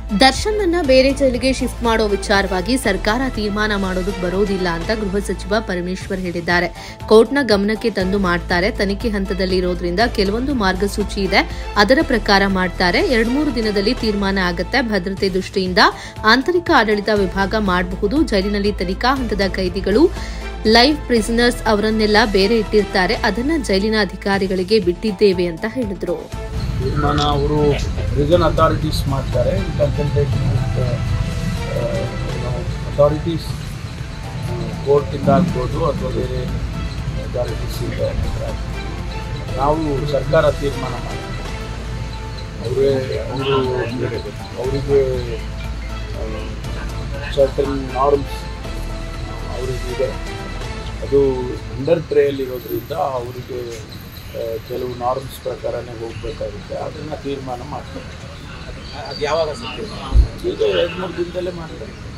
ದರ್ಶನ್ ಬೇರೆ ಜೈಲಿಗೆ ಶಿಫ್ಟ್ ಮಾಡೋ ವಿಚಾರವಾಗಿ ಸರ್ಕಾರ ತೀರ್ಮಾನ ಮಾಡೋದಕ್ಕೆ ಬರೋದಿಲ್ಲ ಅಂತ ಗೃಹ ಸಚಿವ ಪರಮೇಶ್ವರ್ ಹೇಳಿದ್ದಾರೆ. ಕೋರ್ಟ್ನ ಗಮನಕ್ಕೆ ತಂದು ಮಾಡ್ತಾರೆ. ತನಿಖೆ ಹಂತದಲ್ಲಿ ಇರೋದ್ರಿಂದ ಕೆಲವೊಂದು ಮಾರ್ಗಸೂಚಿ ಇದೆ, ಅದರ ಪ್ರಕಾರ ಮಾಡ್ತಾರೆ. 2-3 ದಿನದಲ್ಲಿ ತೀರ್ಮಾನ ಆಗುತ್ತೆ. ಭದ್ರತೆ ದೃಷ್ಟಿಯಿಂದ ಆಂತರಿಕ ಆಡಳಿತ ವಿಭಾಗ ಮಾಡಬಹುದು. ಜೈಲಿನಲ್ಲಿ ತನಿಖಾ ಹಂತದ ಕೈದಿಗಳು, ಲೈವ್ ಪ್ರಿಸನರ್ಸ್ ಅವರನ್ನೆಲ್ಲ ಬೇರೆ ಇಟ್ಟಿರ್ತಾರೆ. ಅದನ್ನ ಜೈಲಿನ ಅಧಿಕಾರಿಗಳಿಗೆ ಬಿಟ್ಟಿದ್ದೇವೆ ಅಂತ ಹೇಳಿದ್ರು. ತೀರ್ಮಾನ ಅವರು ಪ್ರಿಸನ್ ಅಥಾರಿಟೀಸ್ ಮಾಡ್ತಾರೆ. ಕನ್ಸಲ್ಟೇಷನ್ ಅಥಾರಿಟೀಸ್ ಕೋರ್ಟಿಂದ ಆಗ್ಬೋದು ಅಥವಾ ಬೇರೆ ಅಥಾರಿಟೀಸ್ ಇಂದ ನಾವು ಸರ್ಕಾರ ತೀರ್ಮಾನ ಮಾಡ್ತೀವಿ. ಅವರಿಗೆ ಸರ್ಟನ್ ನಾರ್ಮ್ಸ್ ಅವರಿಗಿದೆ. ಅದು ಅಂಡರ್ ಟ್ರಯಲ್ ಇರೋದ್ರಿಂದ ಅವರಿಗೆ ಕೆಲವು ನಾರ್ಮ್ಸ್ ಪ್ರಕಾರನೇ ಹೋಗಬೇಕಾಗುತ್ತೆ. ಅದನ್ನು ತೀರ್ಮಾನ ಮಾಡ್ತಾರೆ. ಅದು ಯಾವಾಗ ಈಗ 2-3 ದಿನದಲ್ಲೇ ಮಾಡ್ತಾರೆ.